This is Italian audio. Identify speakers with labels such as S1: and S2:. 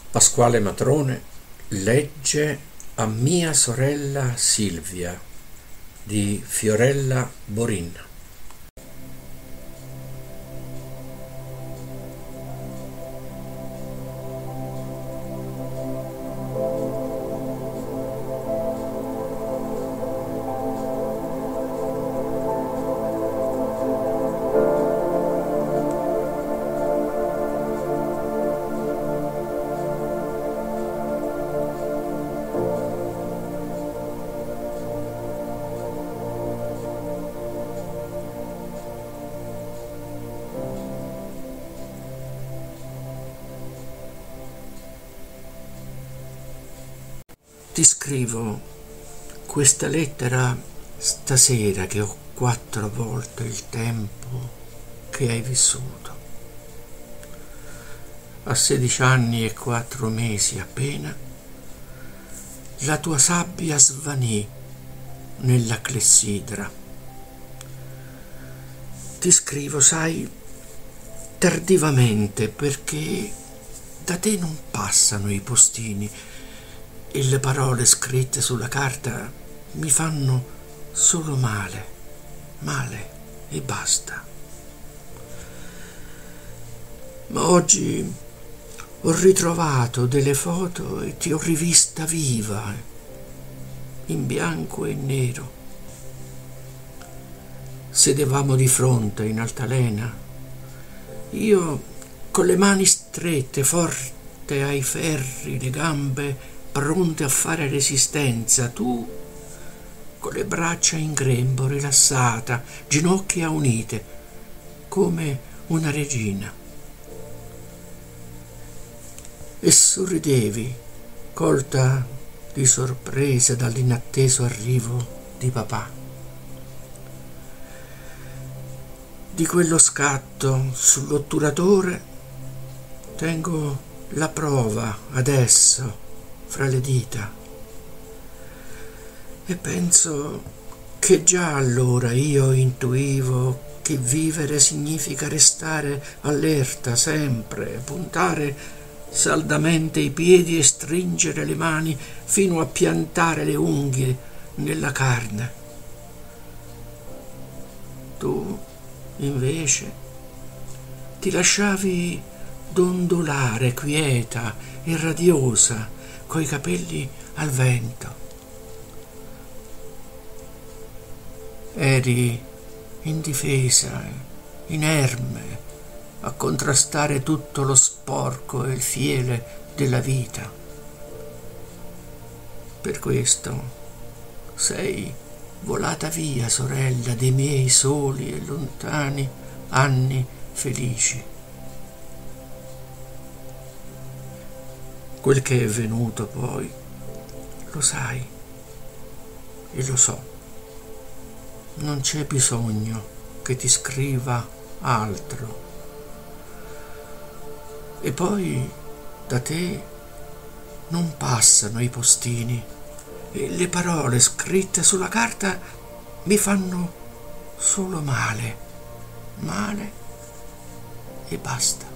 S1: Pasquale Matrone legge a mia sorella Silvia di Fiorella Borin. Ti scrivo questa lettera stasera che ho 4 volte il tempo che hai vissuto. A 16 anni e 4 mesi appena, la tua sabbia svanì nella clessidra. Ti scrivo, sai, tardivamente, perché da te non passano i postini e le parole scritte sulla carta mi fanno solo male e basta. Ma oggi ho ritrovato delle foto e ti ho rivista viva, in bianco e nero. Sedevamo di fronte in altalena, io con le mani strette, forte ai ferri, le gambe pronte a fare resistenza, tu con le braccia in grembo, rilassata, ginocchia unite, come una regina. E sorridevi, colta di sorpresa dall'inatteso arrivo di papà. Di quello scatto sull'otturatore tengo la prova adesso fra le dita e penso che già allora io intuivo che vivere significa restare allerta sempre, puntare saldamente i piedi e stringere le mani fino a piantare le unghie nella carne. Tu invece ti lasciavi dondolare quieta e radiosa coi capelli al vento. Eri indifesa, inerme, a contrastare tutto lo sporco e il fiele della vita. Per questo sei volata via, sorella, dei miei soli e lontani anni felici. Quel che è venuto poi, lo sai e lo so. Non c'è bisogno che ti scriva altro. E poi da te non passano i postini e le parole scritte sulla carta mi fanno solo male e basta.